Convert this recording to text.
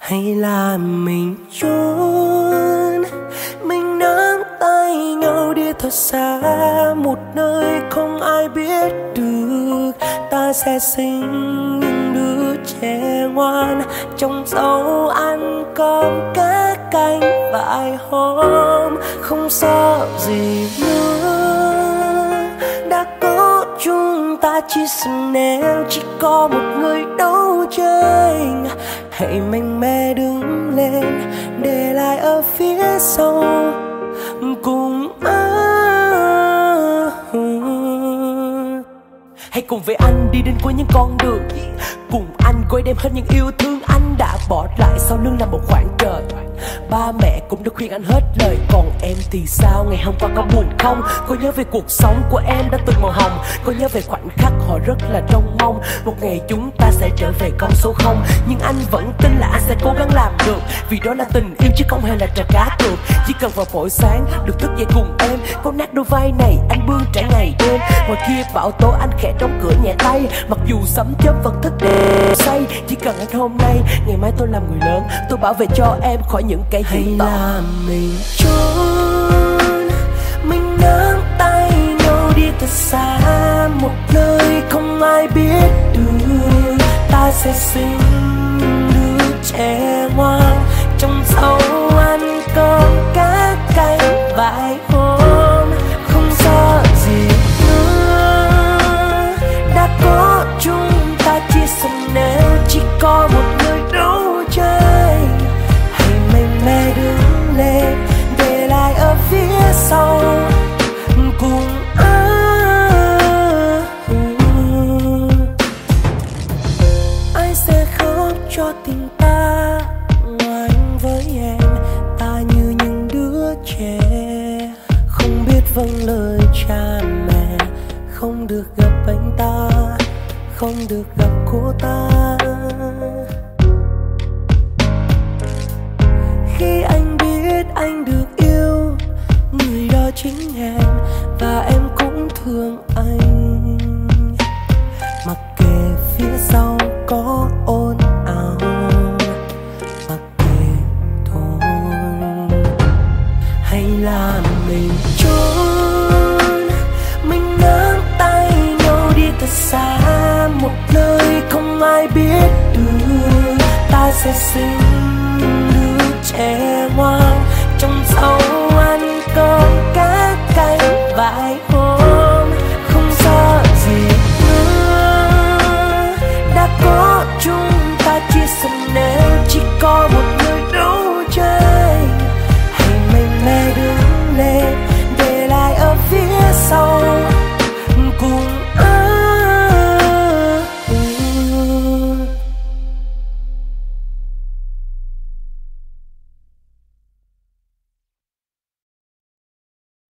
hay là mình trốn, mình nắm tay nhau đi thật xa một nơi không ai biết được. Ta sẽ sinh những đứa trẻ ngoan trong dấu ăn cơm cá canh vài hôm, không sợ gì nữa. Đã có chúng ta chia sẻ nếu chỉ có một người đấu tranh, hãy mạnh mẽ đứng lên để lại ở phía sau cùng hãy cùng với anh đi đến cuối những con đường, cùng anh gói đem hết những yêu thương anh đã bỏ lại sau lưng là một khoảng trời. Ba mẹ cũng đã khuyên anh hết lời, còn em thì sao? Ngày hôm qua có buồn không? Có nhớ về cuộc sống của em đã từng màu hồng, có nhớ về khoảnh khắc họ rất là trông mong một ngày chúng ta sẽ trở về con số 0. Nhưng anh vẫn tin là anh sẽ cố gắng làm được, vì đó là tình yêu chứ không hề là trò cá cược. Chỉ cần vào buổi sáng được thức dậy cùng em, câu nát đôi vai này anh bươn trải ngày đêm. Ngoài kia bão tố anh khẽ đóng cửa nhẹ tay, mặc dù sấm chớp vẫn thức để say. Chỉ cần anh hôm nay, ngày mai tôi làm người lớn, tôi bảo vệ cho em khỏi những cái hay là mình trốn, mình nắm tay nhau đi thật xa một nơi không ai biết được. Ta sẽ sinh đứa trẻ ngoan trong dấu ăn cơm cá canh vài hôm, không sợ gì nữa. Đã có chúng ta chia sẻ nếu chỉ có một người đấu tranh, hãy mạnh mẽ đứng lên để lại ở phía sau cùng ai sẽ khóc cho tình ta. Ngoài anh với em, ta như những đứa trẻ không biết vâng lời cha mẹ, không được gặp anh ta, không được gặp cô ta. Khi anh biết anh được yêu, người đó chính em, và em cũng thương anh. Mặc kệ phía sau có ồn ào, mặc kệ thôi, hay là mình trốn, mình nắm tay nhau đi thật xa một nơi không ai biết được. Ta sẽ sinh đứa trẻ ngoan trong dấu ăn cơm cá canh vài hôm, không sợ gì nữa. Đã có chúng ta chia sẻ nếu chỉ có